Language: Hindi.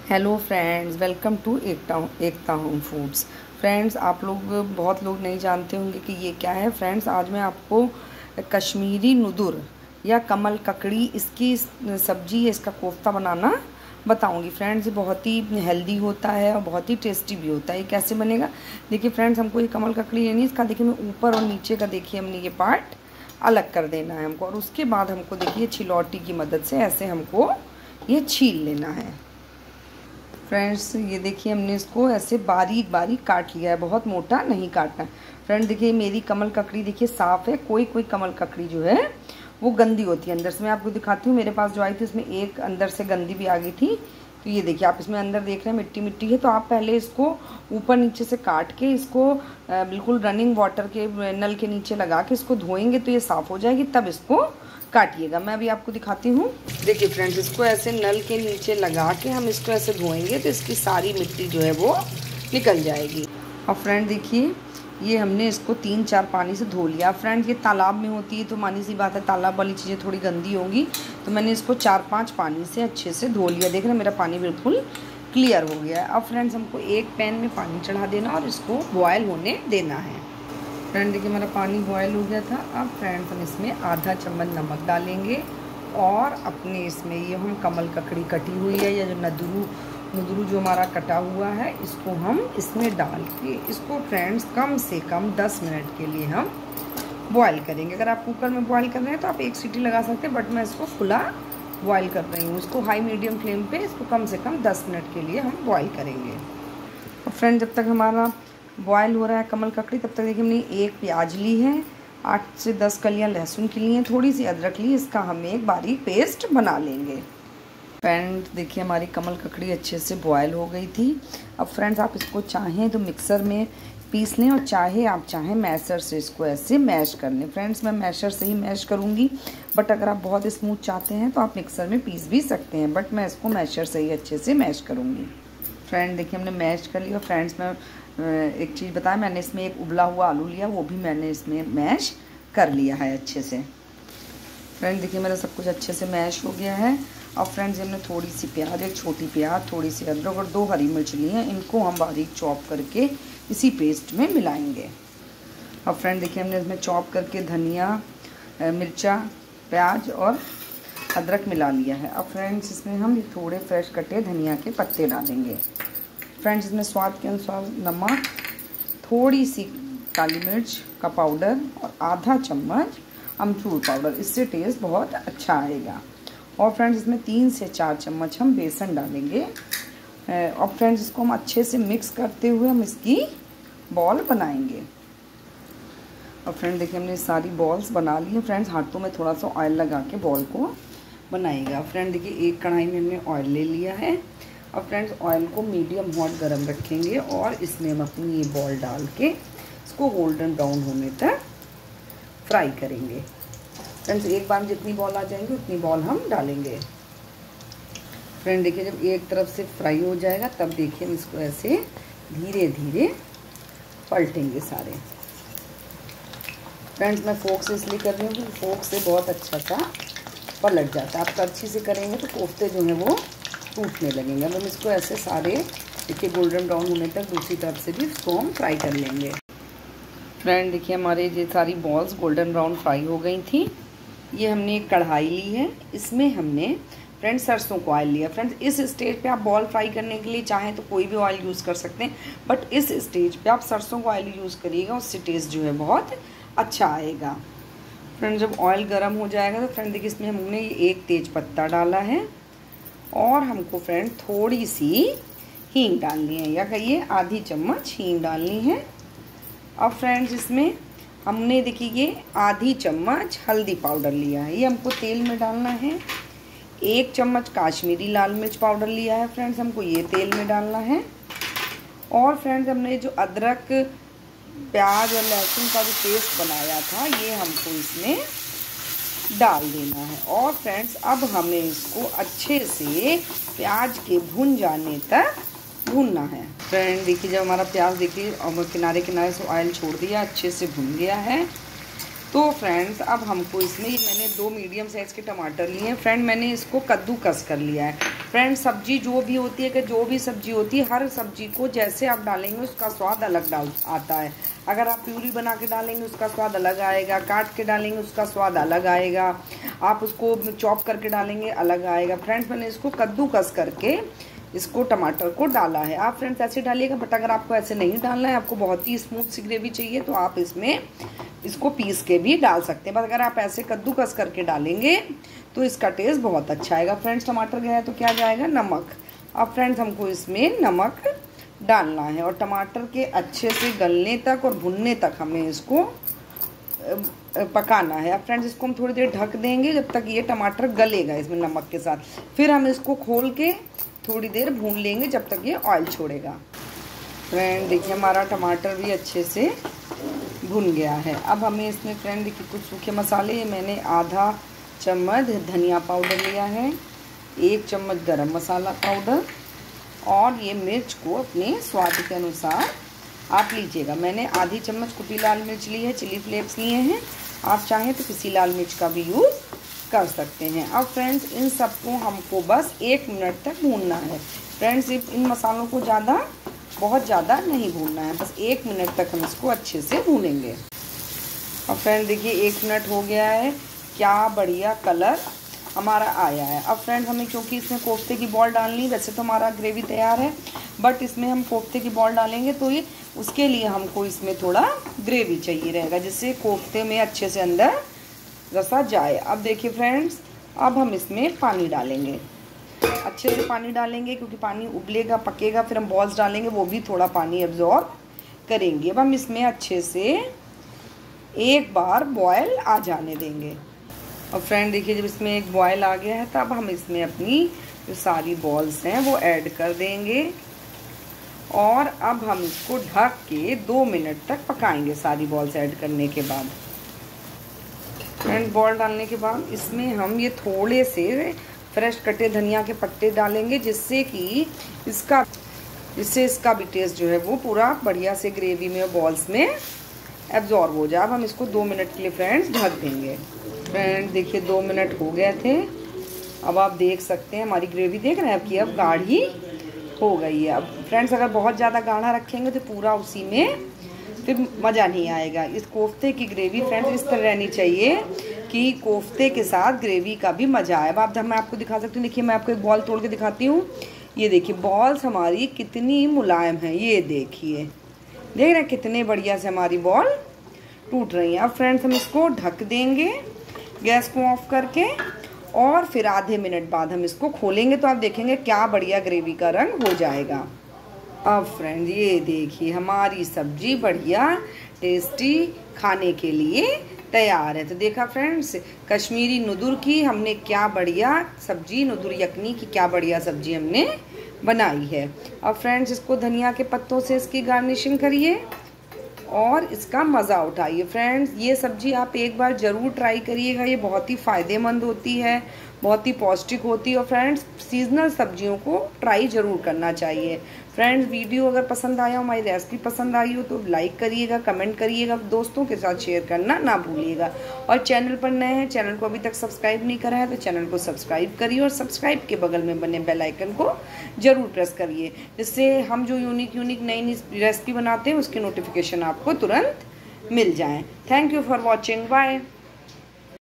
Hello friends, welcome to Ekta home foods. Friends, आप लोग बहुत लोग नहीं जानते होंगे कि ये क्या है। फ्रेंड्स, आज मैं आपको कश्मीरी नुदुर या कमल ककड़ी इसकी सब्जी या इसका कोफ्ता बनाना बताऊंगी। फ्रेंड्स, ये बहुत ही हेल्दी होता है और बहुत ही टेस्टी भी होता है। ये कैसे बनेगा देखिए फ्रेंड्स। हमको ये कमल ककड़ी लेनी है। इसका देखिए मैं ऊपर और नीचे का देखिए हमने ये पार्ट अलग कर देना है हमको, और उसके बाद हमको देखिए छिलौटी की मदद से ऐसे हमको ये छील लेना है। फ्रेंड्स, ये देखिए हमने इसको ऐसे बारीक बारीक काट लिया है, बहुत मोटा नहीं काटना है। फ्रेंड देखिए मेरी कमल ककड़ी देखिए साफ़ है। कोई कोई कमल ककड़ी जो है वो गंदी होती है अंदर से। मैं आपको दिखाती हूँ, मेरे पास जो आई थी उसमें एक अंदर से गंदी भी आ गई थी। तो ये देखिए आप इसमें अंदर देख रहे हैं मिट्टी मिट्टी है। तो आप पहले इसको ऊपर नीचे से काट के इसको बिल्कुल रनिंग वाटर के नल के नीचे लगा के इसको धोएंगे तो ये साफ़ हो जाएगी, तब इसको काटिएगा। मैं अभी आपको दिखाती हूँ। देखिए फ्रेंड्स, इसको ऐसे नल के नीचे लगा के हम इसको ऐसे धोएंगे तो इसकी सारी मिट्टी जो है वो निकल जाएगी। और फ्रेंड देखिए ये हमने इसको 3-4 पानी से धो लिया। फ्रेंड्स, ये तालाब में होती है तो मानी सी बात है तालाब वाली चीज़ें थोड़ी गंदी होंगी, तो मैंने इसको 4-5 पानी से अच्छे से धो लिया। देख रहे हैं मेरा पानी बिल्कुल क्लियर हो गया है। अब फ्रेंड्स हमको एक पैन में पानी चढ़ा देना और इसको बॉयल होने देना है। फ्रेंड देखिए मेरा पानी बॉयल हो गया था। अब फ्रेंड्स हम इसमें आधा चम्मच नमक डालेंगे और अपने इसमें ये हम कमल ककड़ी कटी हुई है या जो नुदरू जो हमारा कटा हुआ है इसको हम इसमें डाल के इसको फ्रेंड्स कम से कम 10 मिनट के लिए हम बॉयल करेंगे। अगर आप कुकर में बॉयल कर रहे हैं तो आप 1 सीटी लगा सकते हैं, बट मैं इसको खुला बॉयल कर रही हूँ। इसको हाई मीडियम फ्लेम पे इसको कम से कम 10 मिनट के लिए हम बॉयल करेंगे। और फ्रेंड जब तक हमारा बॉयल हो रहा है कमल ककड़ी, तब तक देखिए हमने एक प्याज ली है, 8 से 10 कलियां लहसुन की ली हैं, थोड़ी सी अदरक ली। इसका हम एक बारीक पेस्ट बना लेंगे। फ्रेंड देखिए हमारी कमल ककड़ी अच्छे से बॉयल हो गई थी। अब फ्रेंड्स आप इसको चाहें तो मिक्सर में पीस लें और चाहें मैशर से इसको ऐसे मैश कर लें। फ्रेंड्स मैं मैशर से ही मैश करूँगी, बट अगर आप बहुत स्मूथ चाहते हैं तो आप मिक्सर में पीस भी सकते हैं, बट मैं इसको मैशर से ही अच्छे से मैश करूँगी। फ्रेंड देखिए हमने मैश कर लिया। फ्रेंड्स मैं एक चीज़ बताएं, मैंने इसमें एक उबला हुआ आलू लिया, वो भी मैंने इसमें मैश कर लिया है अच्छे से। फ्रेंड देखिए मेरा सब कुछ अच्छे से मैश हो गया है। और फ्रेंड्स हमने थोड़ी सी प्याज, एक छोटी प्याज, थोड़ी सी अदरक और 2 हरी मिर्च ली हैं, इनको हम बारीक चॉप करके इसी पेस्ट में मिलाएंगे। और फ्रेंड देखिए हमने इसमें चॉप करके धनिया, मिर्चा, प्याज और अदरक मिला लिया है। अब फ्रेंड्स इसमें हम थोड़े फ्रेश कटे धनिया के पत्ते डालेंगे। फ्रेंड्स इसमें स्वाद के अनुसार नमक, थोड़ी सी काली मिर्च का पाउडर और आधा चम्मच अमचूर पाउडर, इससे टेस्ट बहुत अच्छा आएगा। और फ्रेंड्स इसमें 3 से 4 चम्मच हम बेसन डालेंगे। और फ्रेंड्स इसको हम अच्छे से मिक्स करते हुए हम इसकी बॉल बनाएंगे। और फ्रेंड देखिए हमने सारी बॉल्स बना ली हैं। फ्रेंड्स हाथों में थोड़ा सा ऑयल लगा के बॉल को बनाइएगा। फ्रेंड देखिए एक कढ़ाई में हमने ऑयल ले लिया है। और फ्रेंड्स ऑयल को मीडियम हॉट गरम रखेंगे और इसमें हम अपनी ये बॉल डाल के इसको गोल्डन ब्राउन होने तक फ्राई करेंगे। फ्रेंड्स एक बार जितनी बॉल आ जाएंगी उतनी बॉल हम डालेंगे। फ्रेंड देखिए जब एक तरफ से फ्राई हो जाएगा तब देखिए हम इसको ऐसे धीरे धीरे पलटेंगे सारे। फ्रेंड्स मैं फोक से इसलिए कर रही हूँ क्योंकि फोक से बहुत अच्छा सा पलट जाता है। आप करछी से करेंगे तो कोफ्ते जो हैं वो टूटने लगेंगे। अब हम इसको ऐसे सारे देखिए गोल्डन ब्राउन होने तक दूसरी तरफ से भी इसको हम फ्राई कर लेंगे। फ्रेंड देखिए हमारे ये सारी बॉल्स गोल्डन ब्राउन फ्राई हो गई थी। ये हमने एक कढ़ाई ली है, इसमें हमने फ्रेंड्स सरसों को ऑयल लिया। फ्रेंड्स इस स्टेज पे आप बॉल फ्राई करने के लिए चाहें तो कोई भी ऑयल यूज़ कर सकते हैं, बट इस स्टेज पे आप सरसों को ऑयल यूज़ करिएगा, उससे टेस्ट जो है बहुत अच्छा आएगा। फ्रेंड जब ऑयल गर्म हो जाएगा तो फ्रेंड देखिए इसमें हमने एक तेज पत्ता डाला है और हमको फ्रेंड थोड़ी सी हींग डालनी है, या कहिए आधी चम्मच हींग डालनी है। अब फ्रेंड्स इसमें हमने देखिए ये आधी चम्मच हल्दी पाउडर लिया है, ये हमको तेल में डालना है। 1 चम्मच काश्मीरी लाल मिर्च पाउडर लिया है फ्रेंड्स, हमको ये तेल में डालना है। और फ्रेंड्स हमने जो अदरक, प्याज और लहसुन का जो पेस्ट बनाया था ये हमको इसमें डाल देना है। और फ्रेंड्स अब हमें इसको अच्छे से प्याज के भुन जाने तक भूनना है। फ्रेंड देखिए जब हमारा प्याज देखिए और किनारे किनारे से ऑयल छोड़ दिया, अच्छे से भुन गया है। तो फ्रेंड्स अब हमको इसमें, ये मैंने 2 मीडियम साइज़ के टमाटर लिए हैं फ्रेंड, मैंने इसको कद्दूकस कर लिया है। फ्रेंड सब्जी जो भी होती है, कि जो भी सब्जी होती है, हर सब्जी को जैसे आप डालेंगे उसका स्वाद अलग आता है। अगर आप प्यूरी बना के डालेंगे उसका स्वाद अलग आएगा, काट के डालेंगे उसका स्वाद अलग आएगा, आप उसको चॉप करके डालेंगे अलग आएगा। फ्रेंड्स मैंने इसको कद्दूकस करके इसको टमाटर को डाला है। आप फ्रेंड्स ऐसे डालिएगा, बट अगर आपको ऐसे नहीं डालना है, आपको बहुत ही स्मूथ सी ग्रेवी चाहिए, तो आप इसमें इसको पीस के भी डाल सकते हैं। बस अगर आप ऐसे कद्दूकस करके डालेंगे तो इसका टेस्ट बहुत अच्छा आएगा। फ्रेंड्स टमाटर गया है तो क्या जाएगा, नमक। अब फ्रेंड्स हमको इसमें नमक डालना है और टमाटर के अच्छे से गलने तक और भुनने तक हमें इसको पकाना है। अब फ्रेंड्स इसको हम थोड़ी देर ढक देंगे जब तक ये टमाटर गलेगा इसमें नमक के साथ। फिर हम इसको खोल के थोड़ी देर भून लेंगे जब तक ये ऑयल छोड़ेगा। फ्रेंड देखिए हमारा टमाटर भी अच्छे से भुन गया है। अब हमें इसमें फ्रेंड देखिए कुछ सूखे मसाले, ये मैंने आधा चम्मच धनिया पाउडर लिया है, 1 चम्मच गरम मसाला पाउडर, और ये मिर्च को अपने स्वाद के अनुसार आप लीजिएगा। मैंने आधी चम्मच कुटी लाल मिर्च ली है, चिली फ्लेक्स लिए हैं, आप चाहें तो किसी लाल मिर्च का भी यूज़ कर सकते हैं। अब फ्रेंड्स इन सबको हमको बस 1 मिनट तक भूनना है। फ्रेंड्स इन मसालों को बहुत ज़्यादा नहीं भूनना है, बस 1 मिनट तक हम इसको अच्छे से भूनेंगे। अब फ्रेंड देखिए 1 मिनट हो गया है, क्या बढ़िया कलर हमारा आया है। अब फ्रेंड्स हमें क्योंकि इसमें कोफ्ते की बॉल डालनी, वैसे तो हमारा ग्रेवी तैयार है, बट इसमें हम कोफ्ते की बॉल डालेंगे तो ये उसके लिए हमको इसमें थोड़ा ग्रेवी चाहिए रहेगा, जिससे कोफ्ते में अच्छे से अंदर रसा जाए। अब देखिए फ्रेंड्स अब हम इसमें पानी डालेंगे, अच्छे से पानी डालेंगे क्योंकि पानी उबलेगा पकेगा, फिर हम बॉल्स डालेंगे वो भी थोड़ा पानी एब्जॉर्ब करेंगे। अब हम इसमें अच्छे से एक बार बॉयल आ जाने देंगे। और फ्रेंड देखिए जब इसमें एक बॉयल आ गया है तब हम इसमें अपनी जो सारी बॉल्स हैं वो ऐड कर देंगे और अब हम इसको ढक के 2 मिनट तक पकाएंगे सारी बॉल्स ऐड करने के बाद। फ्रेंड बॉल डालने के बाद इसमें हम ये थोड़े से फ्रेश कटे धनिया के पत्ते डालेंगे, जिससे इसका भी टेस्ट जो है वो पूरा बढ़िया से ग्रेवी में और बॉल्स में एब्जॉर्ब हो जाए। अब हम इसको 2 मिनट के लिए फ्रेंड्स ढक देंगे। फ्रेंड देखिए 2 मिनट हो गए थे, अब आप देख सकते हैं हमारी ग्रेवी देख रहे हैं आपकी अब गाढ़ी हो गई है। अब फ्रेंड्स अगर बहुत ज़्यादा गाढ़ा रखेंगे तो पूरा उसी में फिर मज़ा नहीं आएगा। इस कोफ्ते की ग्रेवी फ्रेंड्स इस तरह रहनी चाहिए कि कोफ्ते के साथ ग्रेवी का भी मज़ा आए। अब मैं आपको दिखा सकती हूँ, देखिए मैं आपको एक बॉल तोड़ के दिखाती हूँ। ये देखिए बॉल्स हमारी कितनी मुलायम है, ये देखिए देख रहे हैं कितने बढ़िया से हमारी बॉल टूट रही है। अब फ्रेंड्स हम इसको ढक देंगे गैस को ऑफ करके और फिर आधे मिनट बाद हम इसको खोलेंगे तो आप देखेंगे क्या बढ़िया ग्रेवी का रंग हो जाएगा। अब फ्रेंड्स ये देखिए हमारी सब्जी बढ़िया टेस्टी खाने के लिए तैयार है। तो देखा फ्रेंड्स कश्मीरी नुदुर की हमने क्या बढ़िया सब्जी, नुदुर यखनी की क्या बढ़िया सब्जी हमने बनाई है। अब फ्रेंड्स इसको धनिया के पत्तों से इसकी गार्निशिंग करिए और इसका मज़ा उठाइए। फ्रेंड्स ये सब्जी आप एक बार ज़रूर ट्राई करिएगा, ये बहुत ही फ़ायदेमंद होती है, बहुत ही पौष्टिक होती है। और फ्रेंड्स सीजनल सब्जियों को ट्राई ज़रूर करना चाहिए। फ्रेंड्स वीडियो अगर पसंद आया हो, हमारी रेसिपी पसंद आई हो तो लाइक करिएगा, कमेंट करिएगा, दोस्तों के साथ शेयर करना ना भूलिएगा। और चैनल पर नए हैं, चैनल को अभी तक सब्सक्राइब नहीं करा है तो चैनल को सब्सक्राइब करिए और सब्सक्राइब के बगल में बने बेल आइकन को ज़रूर प्रेस करिए, जिससे हम जो यूनिक नई रेसिपी बनाते हैं उसकी नोटिफिकेशन आपको तुरंत मिल जाए। Thank you for watching, bye.